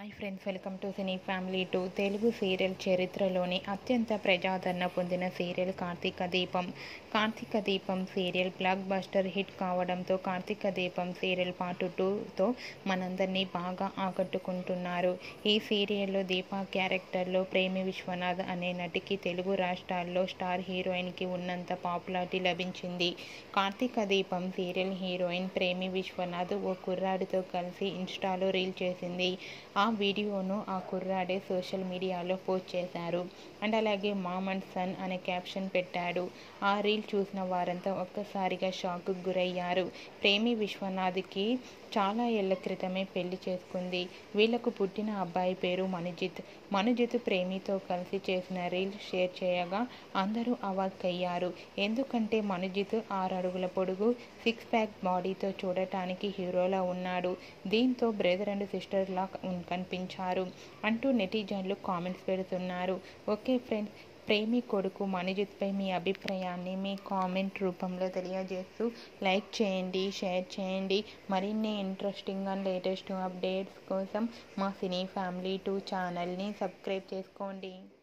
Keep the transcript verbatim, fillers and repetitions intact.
Hi friends, welcome to Cine Family Two. Telugu serial చరిత్రలోని అత్యంత ప్రజాదరణ పొందిన సీరియల్ కార్తీక దీపం. కార్తీక దీపం సీరియల్ బ్లాక్ బస్టర్ హిట్ కావడంతో కార్తీక దీపం సీరియల్ పార్ట్ టూతో మనందరినీ బాగా ఆకట్టుకుంటున్నారు. ఈ సీరియల్లో దీపా క్యారెక్టర్లో ప్రేమి విశ్వనాథ్ అనే నటికి తెలుగు రాష్ట్రాల్లో స్టార్ హీరోయిన్కి ఉన్నంత పాపులారిటీ లభించింది. కార్తీక దీపం సీరియల్ హీరోయిన్ ప్రేమి విశ్వనాథ్ ఓ కుర్రాడితో కలిసి ఇన్స్టాలో రీల్ చేసింది. ఆ వీడియోను ఆ కుర్రాడే సోషల్ మీడియాలో పోస్ట్ చేశారు. అండ్ అలాగే మామ్ అండ్ సన్ అనే క్యాప్షన్ పెట్టాడు. ఆ రీల్ చూసిన వారంతా ఒక్కసారిగా షాక్కు గురయ్యారు. ప్రేమి విశ్వనాథ్కి చాలా ఏళ్ల క్రితమే పెళ్లి చేసుకుంది. వీళ్లకు పుట్టిన అబ్బాయి పేరు మనుజిత్. మనుజిత్ ప్రేమితో కలిసి చేసిన రీల్ షేర్ చేయగా అందరూ అవాక్కయ్యారు. ఎందుకంటే మనుజిత్ ఆరు అడుగుల పొడుగు, సిక్స్ ప్యాక్ బాడీతో చూడటానికి హీరోలా ఉన్నాడు. దీంతో బ్రదర్ అండ్ సిస్టర్ లా కనిపించారు అంటూ నెటిజన్లు కామెంట్స్ పెడుతున్నారు. ఓకే ఫ్రెండ్స్, ప్రేమి కొడుకు మనుజిత్పై మీ అభిప్రాయాన్ని మీ కామెంట్ రూపంలో తెలియజేస్తూ లైక్ చేయండి, షేర్ చేయండి. మరిన్ని ఇంట్రెస్టింగ్ అండ్ లేటెస్ట్ అప్డేట్స్ కోసం మా సినీ ఫ్యామిలీ టూ ఛానల్ని సబ్స్క్రైబ్ చేసుకోండి.